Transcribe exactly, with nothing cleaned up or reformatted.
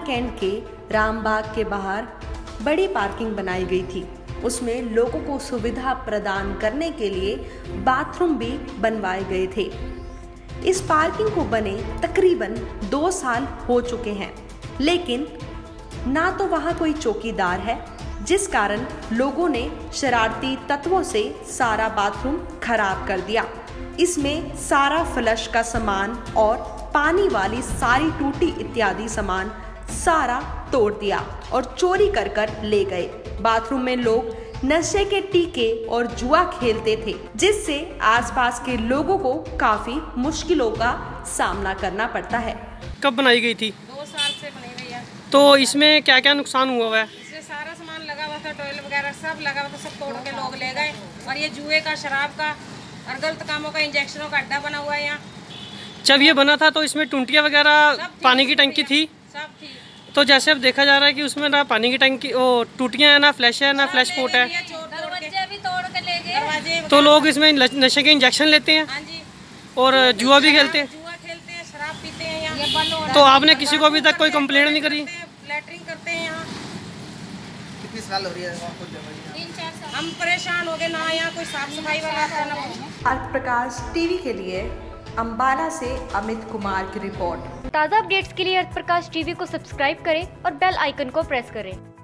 Cantt के रामबाग के बाहर बड़ी पार्किंग बनाई गई थी। उसमें लोगों को सुविधा प्रदान करने के लिए बाथरूम भी बनवाए गए थे। इस पार्किंग को बने तकरीबन दो साल हो चुके हैं, लेकिन ना तो वहाँ कोई चौकीदार है, जिस कारण लोगों ने शरारती तत्वों से सारा बाथरूम खराब कर दिया। इसमें सारा फ्लश का सामान और पानी वाली सारी टूटी इत्यादि सामान सारा तोड़ दिया और चोरी कर कर ले गए। बाथरूम में लोग नशे के टीके और जुआ खेलते थे, जिससे आसपास के लोगों को काफी मुश्किलों का सामना करना पड़ता है। कब बनाई गई थी? दो साल से बनी हुई है। तो इसमें क्या क्या नुकसान हुआ है? इसमें सारा सामान लगा हुआ था, टॉयलेट वगैरह सब लगा हुआ था, सब तोड़ के लोग ले गए। और ये जुए का, शराब का और गलत कामों का, इंजेक्शनों का अड्डा बना हुआ है यहाँ। जब ये बना था तो इसमें टूटियाँ वगैरह, पानी की टंकी थी? सब थी। तो जैसे अब देखा जा रहा है कि उसमें ना पानी की टंकी, ओ टूटियाँ है, ना फ्लैश है, ना फ्लैश पोर्ट है। दरवाजे भी तोड़ के ले गए। तो लोग इसमें नशे के इंजेक्शन लेते हैं। हाँ जी। और जुआ भी खेलते हैं। जुआ खेलते हैं, शराब पीते हैं यहाँ। तो आपने किसी को अभी तक कोई कंप्लेंट नहीं करी? लैटरिंग करते हैं यहाँ। कितनी साल हो रही है? तीन चार साल। हम परेशान हो गए, ना यहाँ कोई साफ सफाई वाला आता है ना। अर्थ प्रकाश टीवी के लिए अंबाला से अमित कुमार की रिपोर्ट। ताज़ा अपडेट्स के लिए अर्थ प्रकाश टीवी को सब्सक्राइब करें और बेल आइकन को प्रेस करें।